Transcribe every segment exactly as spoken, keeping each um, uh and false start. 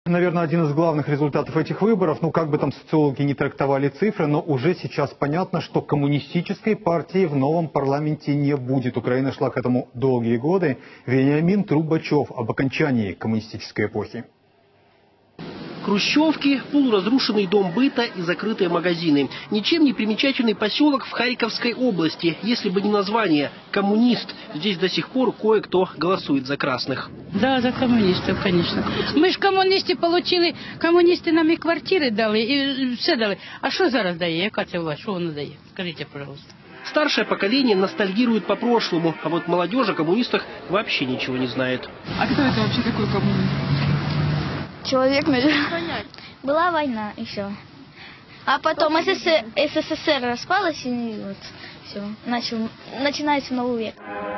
Наверное, один из главных результатов этих выборов, ну как бы там социологи не трактовали цифры, но уже сейчас понятно, что коммунистической партии в новом парламенте не будет. Украина шла к этому долгие годы. Вениамин Трубачев об окончании коммунистической эпохи. Хрущевки, полуразрушенный дом быта и закрытые магазины. Ничем не примечательный поселок в Харьковской области, если бы не название «Коммунист». Здесь до сих пор кое-кто голосует за красных. Да, за коммунистов, конечно. Мы ж коммунисти получили, коммунисти нам и квартири дали, и все дали. А що зараз дає? Яка це власть? Що воно дає? Скажите, пожалуйста. Старшее поколение ностальгирует по прошлому, а вот молодежь о коммунистах вообще ничего не знает. А кто это вообще такой коммунист? Человек, наверное. Была война, и все. А потом СССР распалась, и вот все. Начал, начинается новый век.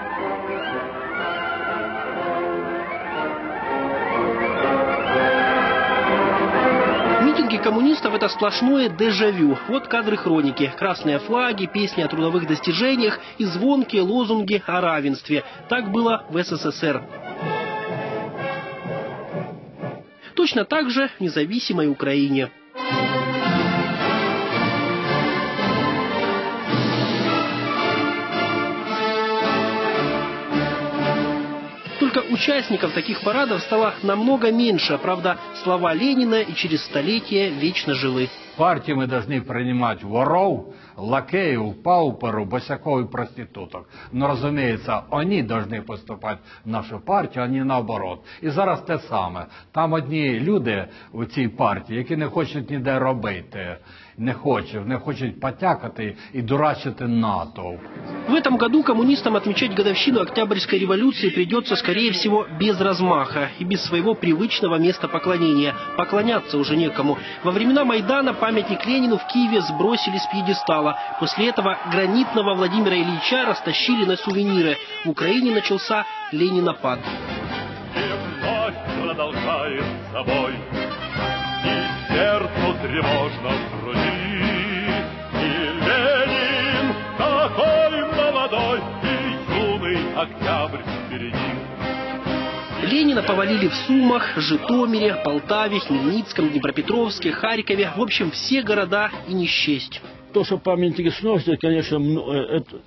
Митинги коммунистов – это сплошное дежавю. Вот кадры хроники. Красные флаги, песни о трудовых достижениях и звонкие лозунги о равенстве. Так было в СССР. Точно так же в независимой Украине. Только участников таких парадов стало намного меньше. Правда, слова Ленина и через столетия вечно живы. Партии мы должны принимать воров, лакеев, пауперов, босяков и проституток. Но, разумеется, они должны поступать в нашу партию, а не наоборот. І зараз те саме. Там одні люди у цій партії, які не хочуть ніде робити, не хочуть, не хочуть потякати и дурачити натовп. В этом году коммунистам отмечать годовщину Октябрьской революции придется, скорее всего, без размаха и без своего привычного места поклонения. Поклоняться уже некому. Во времена Майдана памятник Ленину в Киеве сбросили с пьедестала. После этого гранитного Владимира Ильича растащили на сувениры. В Украине начался ленинопад. И вновь продолжает собой, и сердцу тревожно в груди. И Ленин такой молодой, и юный октябрь впереди. Ленина повалили в Сумах, Житомире, Полтаве, Хмельницком, Днепропетровске, Харькове. В общем, все города и не счесть. То, что памятники сносят, конечно, это,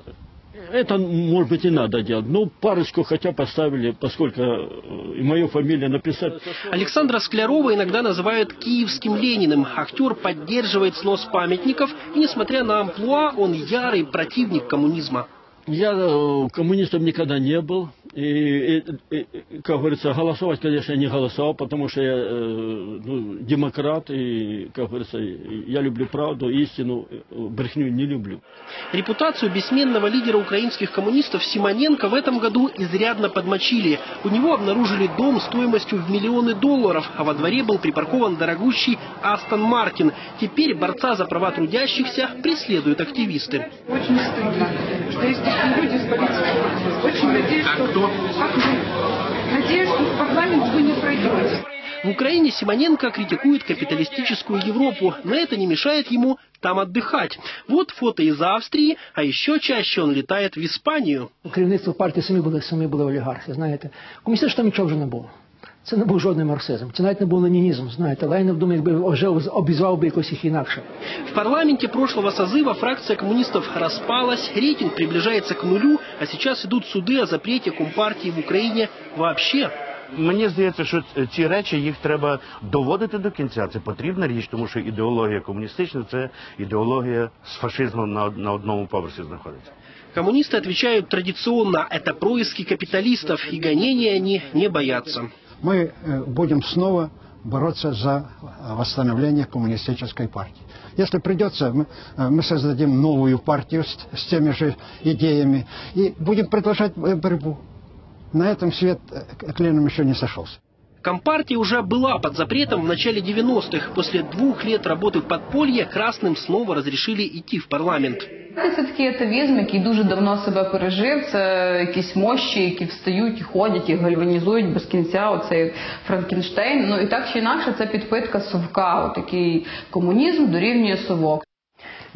это, может быть, и надо делать. Но парочку хотя поставили, поскольку и мою фамилию написать. Александра Склярова иногда называют киевским Лениным. Актер поддерживает снос памятников, и, несмотря на амплуа, он ярый противник коммунизма. Я коммунистом никогда не был. И, и, и, как говорится, голосовать, конечно, я не голосовал, потому что я ну, демократ, и, как говорится, я люблю правду, истину, брехню не люблю. Репутацию бессменного лидера украинских коммунистов Симоненко в этом году изрядно подмочили. У него обнаружили дом стоимостью в миллионы долларов, а во дворе был припаркован дорогущий Астон Мартин. Теперь борца за права трудящихся преследуют активисты. Очень стыдно, что есть такие люди с политикой. Очень надеюсь, что... Надеюсь, что в парламент вы не пройдете. В Украине Симоненко критикует капиталистическую Европу, но это не мешает ему там отдыхать. Вот фото из Австрии, а еще чаще он летает в Испанию. Керівництво партії самі були, самі були олігархи, знаєте. Комуністів ж там нічого вже не було. Це не був жодний марксизм. Це навіть не був ленінізм, знаєте. Ленін, думаю, якби вже обізвав би якось їх інакше. В парламенте прошлого созыва фракция коммунистов распалась, рейтинг приближается к нулю, а сейчас идут суды о запрете Компартии в Украине вообще. Мені здається, що ці речі, їх треба доводити до кінця. Це потрібна річ, тому що ідеологія комуністична – це ідеологія з фашизмом на, на одному поверсі знаходиться. Коммунисты отвечают традиционно, это происки капиталистов, и гонения они не боятся. Мы будем снова бороться за восстановление коммунистической партии. Если придется, мы, мы создадим новую партию с, с теми же идеями и будем продолжать борьбу. На этом свет клином еще не сошелся. Компартия уже была под запретом в начале девяностых. После двух лет работы в подполье красным снова разрешили идти в парламент. Це такий атавізм, який дуже давно себе пережив. Це якісь мощі, які встають і ходять, і гальванізують без кінця оцей Франкенштейн. Ну і так чи інакше, це підпитка совка. Такий комунізм дорівнює совок.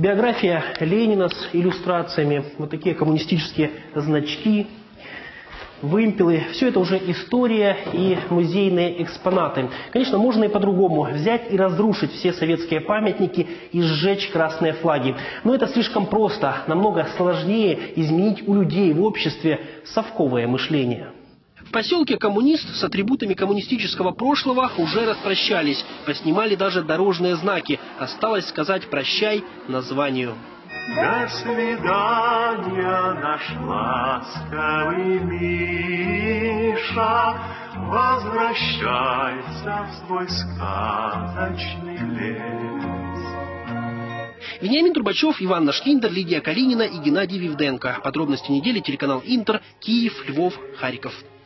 Биография Ленина с иллюстрациями, вот такие коммунистические значки. вымпелы – все это уже история и музейные экспонаты. Конечно, можно и по-другому взять и разрушить все советские памятники и сжечь красные флаги. Но это слишком просто, намного сложнее изменить у людей в обществе совковое мышление. В поселке Коммунист с атрибутами коммунистического прошлого уже распрощались. Поснимали даже дорожные знаки. Осталось сказать «прощай» названию. До свидания, наш ласковый Миша, возвращайся в свой сказочный лес. Вениамин Трубачев, Иван Нашкиндер, Лидия Калинина и Геннадий Вивденко. Подробности недели, телеканал Интер, Киев, Львов, Харьков.